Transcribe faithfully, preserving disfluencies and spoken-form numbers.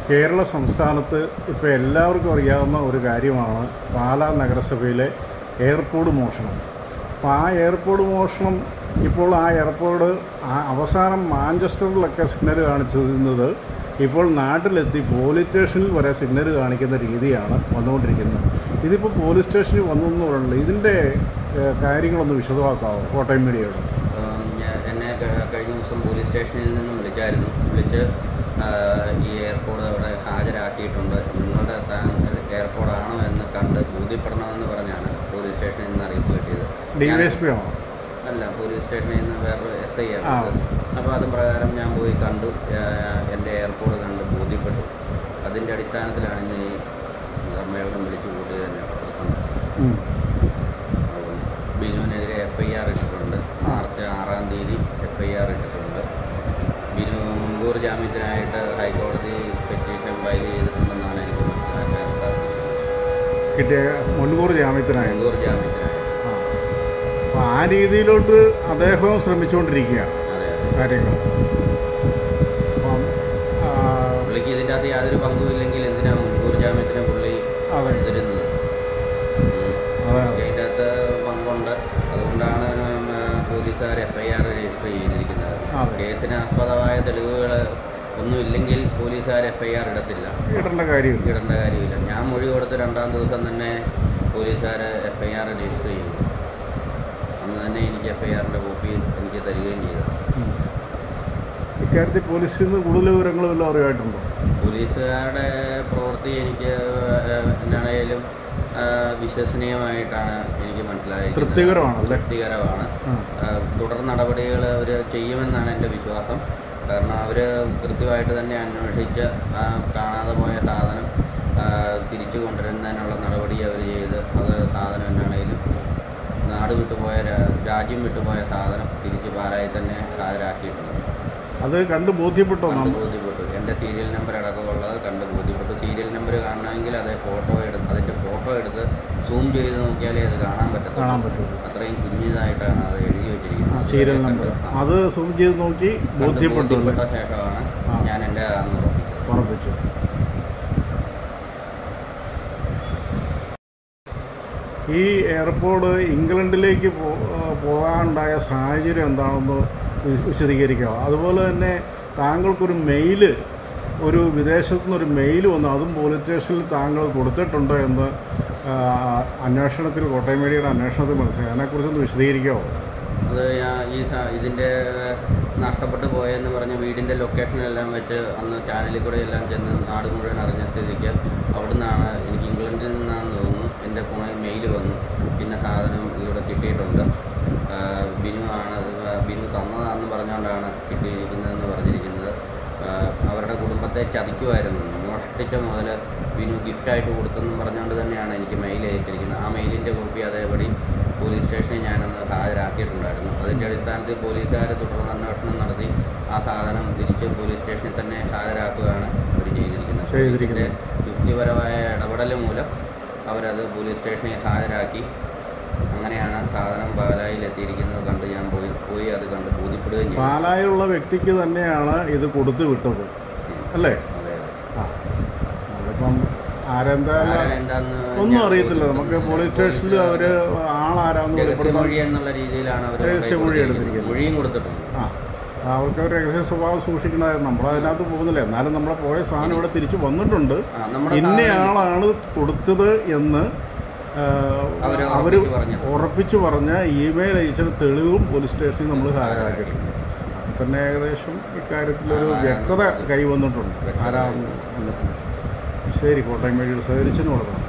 കേരള സംസ്ഥാനത്ത് ഇപ്പോൾ എല്ലാവർക്കും അറിയാവുന്ന ഒരു കാര്യമാണ് പാലാ നഗരസഭയിലെ എയർപോർട്ട് മോഷണം. അപ്പോൾ ആ എയർപോർട്ട് മോഷണം ഇപ്പോൾ ആ എയർപോർട്ട് അവസാനം മാഞ്ചസ്റ്ററിലൊക്കെ സിഗ്നൽ കാണിച്ചിരുന്നത് ഇപ്പോൾ നാട്ടിലെത്തി പോലീസ് സ്റ്റേഷനിൽ വരെ സിഗ്നൽ കാണിക്കുന്ന രീതിയാണ് വന്നുകൊണ്ടിരിക്കുന്നത്. ഇതിപ്പോൾ പോലീസ് സ്റ്റേഷനിൽ വന്നു എന്ന് പറയുന്നത് ഇതിൻ്റെ കാര്യങ്ങളൊന്ന് വിശദമാക്കാമോ കോട്ടയം മീഡിയയോട്? എന്നെ കഴിഞ്ഞ ദിവസം പോലീസ് സ്റ്റേഷനിൽ നിന്നും വിളിച്ചായിരുന്നു. വിളിച്ച് ഈ എയർപോർട്ട് അവിടെ ഹാജരാക്കിയിട്ടുണ്ട്, നിങ്ങളുടെ എയർപോർട്ടാണോ എന്ന് കണ്ട് ബോധ്യപ്പെടണമെന്ന് പറഞ്ഞാണ് പോലീസ് സ്റ്റേഷനിൽ നിന്ന് അറിയിപ്പ് കിട്ടിയത്. ഡി വൈ എസ് പി ആണോ? അല്ല, പോലീസ് സ്റ്റേഷനിൽ നിന്ന് വേറൊരു എസ് ഐ ആണ്. അപ്പോൾ അത് പ്രകാരം ഞാൻ പോയി കണ്ടു, എൻ്റെ എയർപോർട്ട് കണ്ട് ബോധ്യപ്പെട്ടു. അതിൻ്റെ അടിസ്ഥാനത്തിലാണ് ഇന്ന് ഈ സമ്മേളനം വിളിച്ചു കൂട്ടിയത് തന്നെ. ബിനുവിനെതിരെ എഫ് ഐ ആർ ഇട്ടിട്ടുണ്ട്. മാർച്ച് ആറാം തീയതി എഫ് ഐ ആർ ഇട്ടിട്ടുണ്ട്. ബിനു മുൻകൂർ ജാമ്യത്തിനായിട്ട് ഹൈക്കോടതി പെറ്റീഷൻ ഫയൽ ചെയ്തിട്ടുണ്ടെന്നാണ് എനിക്ക് മനസ്സിലാക്കാൻ സാധിച്ചത്. കിട്ടിയ മുൻകൂർ ജാമ്യത്തിനായി മുൻകൂർ ജാമ്യത്തിനായി അപ്പോൾ ആ രീതിയിലോട്ട് അദ്ദേഹം ശ്രമിച്ചുകൊണ്ടിരിക്കുകയാണ് കാര്യങ്ങൾ. പുള്ളിക്ക് ഇതിൻ്റെ അകത്ത് യാതൊരു പങ്കുമില്ലെങ്കിൽ എന്തിനാണ് മുൻകൂർ ജാമ്യത്തിന് പുള്ളി തരുന്നത്? അതിൻ്റെ അകത്ത് പങ്കുണ്ട്. അതുകൊണ്ടാണ് പോലീസുകാർ എഫ് ഐ ആർ രജിസ്റ്റർ ചെയ്തിരിക്കുന്നത്. കേസിന് ആസ്പദമായ തെളിവുകൾ ഒന്നുമില്ലെങ്കിൽ പോലീസുകാർ എഫ് ഐ ആർ ഇടത്തില്ല, ഇടേണ്ട കാര്യം ഇടേണ്ട കാര്യമില്ല. ഞാൻ മൊഴി കൊടുത്ത് രണ്ടാം ദിവസം തന്നെ പോലീസുകാർ എഫ് ഐ ആർ രജിസ്റ്റർ ചെയ്തു. അന്ന് തന്നെ എനിക്ക് എഫ് ഐ ആറിൻ്റെ കോപ്പി എനിക്ക് തരികയും ചെയ്തു. ഇക്കാര്യത്തിൽ പോലീസിൽ നിന്ന് കൂടുതൽ വിവരങ്ങൾ വല്ലതും അറിയായിട്ടുണ്ടോ? പോലീസുകാരുടെ പ്രവൃത്തി എനിക്ക് എന്നാണേലും വിശ്വസനീയമായിട്ടാണ് എനിക്ക് മനസ്സിലായത്. തൃപ്തികരമാണ് തൃപ്തികരമാണ് തുടർ നടപടികൾ അവർ ചെയ്യുമെന്നാണ് എൻ്റെ വിശ്വാസം. കാരണം അവർ കൃത്യമായിട്ട് തന്നെ അന്വേഷിച്ച് കാണാതെ പോയ സാധനം തിരിച്ചു കൊണ്ടുവരുന്നതിനുള്ള നടപടി അവർ ചെയ്ത് അത് സാധനം എന്നാണേലും നാട് വിട്ടുപോയ രാജ്യം വിട്ടുപോയ സാധനം തിരിച്ച് പാലായി തന്നെ ഹാജരാക്കിയിട്ടുണ്ട്. അത് കണ്ട് ബോധ്യപ്പെട്ടോ? കണ്ട് ബോധ്യപ്പെട്ടു. എൻ്റെ സീരിയൽ നമ്പർ അടക്കമുള്ളത് കണ്ട് ബോധ്യപ്പെട്ടു. സീരിയൽ നമ്പർ കാണണമെങ്കിൽ അത് ഫോട്ടോ എടുത്ത് അതിൻ്റെ ഫോട്ടോ എടുത്ത് സൂം ചെയ്ത് നോക്കിയാലേ അത് കാണാൻ പറ്റത്തുള്ളൂ. കാണാൻ പറ്റും. അത്രയും കുഞ്ഞിതായിട്ടാണ് അത് എഴുതി വെച്ചിരിക്കുന്നത്. സീരിയൽ നമ്പർ അത് സൂം ചെയ്ത് നോക്കി ബോധ്യപ്പെട്ട ശേഷമാണ് ഞാൻ എൻ്റെ ഉറപ്പിച്ചു. ഈ എയർപോർട്ട് ഇംഗ്ലണ്ടിലേക്ക് പോകാനുണ്ടായ സാഹചര്യം എന്താണെന്ന് വിശദീകരിക്കുക. അതുപോലെ തന്നെ താങ്കൾക്കൊരു മെയില് ഒരു വിദേശത്തു നിന്നൊരു മെയിൽ വന്നു, അതും പോലീസ് സ്റ്റേഷനിൽ താങ്കൾ കൊടുത്തിട്ടുണ്ടോ എന്ന് അന്വേഷണത്തിൽ കോട്ടയം മീഡിയയുടെ അന്വേഷണത്തിൽ മനസ്സിലായി. അതിനെക്കുറിച്ചൊന്ന് വിശദീകരിക്കാമോ? അത് ഈ ഇതിൻ്റെ നഷ്ടപ്പെട്ടു പോയെന്ന് പറഞ്ഞ് വീടിൻ്റെ ലൊക്കേഷനെല്ലാം വെച്ച് അന്ന് ചാനലിൽ കൂടെ എല്ലാം ചെന്ന് നാട് മുഴുവൻ അറിഞ്ഞ സ്ഥിതിക്ക് അവിടെ നിന്നാണ് എനിക്ക് ഇംഗ്ലണ്ടിൽ നിന്നാണെന്ന് തോന്നുന്നു എൻ്റെ ഫോണിൽ മെയിൽ വന്നു. പിന്നെ സാധനം ഇവിടെ കിട്ടിയിട്ടുണ്ട്, ബിനു ആണ് ബിനു തന്നതാണെന്ന് പറഞ്ഞുകൊണ്ടാണ് കിട്ടിയിരിക്കുന്നതെന്ന് പറഞ്ഞിരിക്കുന്നത്. അവരുടെ കുടുംബത്തെ ചതിക്കുമായിരുന്നു, മോഷ്ടിച്ച മുതൽ ബിനു ഗിഫ്റ്റായിട്ട് കൊടുത്തെന്നും പറഞ്ഞുകൊണ്ട് തന്നെയാണ് എനിക്ക് മെയിൽ അയച്ചിരിക്കുന്നത്. ആ മെയിലിൻ്റെ കോപ്പി അതേപടി പോലീസ് സ്റ്റേഷനിൽ ഞാനന്ന് ഹാജരാക്കിയിട്ടുണ്ടായിരുന്നു. അതിൻ്റെ അടിസ്ഥാനത്തിൽ പോലീസുകാർ തുടർന്ന് അന്വേഷണം നടത്തി ആ സാധനം തിരിച്ച് പോലീസ് സ്റ്റേഷനിൽ തന്നെ ഹാജരാക്കുകയാണ് അവർ ചെയ്തിരിക്കുന്നത്. യുക്തിപരമായ ഇടപെടൽ മൂലം അവരത് പോലീസ് സ്റ്റേഷനിൽ ഹാജരാക്കി. അങ്ങനെയാണ് സാധനം പാലായിൽ എത്തിയിരിക്കുന്നത്. കണ്ട് ഞാൻ പോയി പോയി അത് കണ്ട് ബോധ്യപ്പെടുകയും ചെയ്തു. പാലായുള്ള വ്യക്തിക്ക് തന്നെയാണ് ഇത് കൊടുത്തു വിട്ടത് അല്ലേ? അതെ. ആ നമ്മളിപ്പം ആരെന്താന്ന് ഒന്നും അറിയത്തില്ല. നമുക്ക് പോലീസ് സ്റ്റേഷനിൽ അവർ ആളാരാന്ന് മൊഴി എന്നുള്ള രീതിയിലാണ് അവർ രഹസ്യമൊഴി എടുത്തിരിക്കുന്നത്. മൊഴിയും കൊടുത്തിട്ടുണ്ട്. ആ അവർക്ക് ഒരു രഹസ്യ സ്വഭാവം സൂക്ഷിക്കണമായിരുന്നു. നമ്മളതിനകത്ത് പോകുന്നില്ല. എന്നാലും നമ്മളെ പോയ സാധനം ഇവിടെ തിരിച്ചു വന്നിട്ടുണ്ട്. ഇന്നയാളാണ് കൊടുത്തത് എന്ന് അവർ ഉറപ്പിച്ചു പറഞ്ഞ ഇമെയിൽ അയച്ച തെളിവും പോലീസ് സ്റ്റേഷനിൽ നമ്മൾ ഹാജരാക്കിയിട്ടുണ്ട്. അപ്പം തന്നെ ഏകദേശം ഇക്കാര്യത്തിലൊരു വ്യക്തത കൈവന്നിട്ടുണ്ട് ആരാണെന്ന് വന്നിട്ടുണ്ട്. ശരി, കോട്ടയം മീഡിയയിൽ സഹകരിച്ചതിന് കൊടുക്കണം.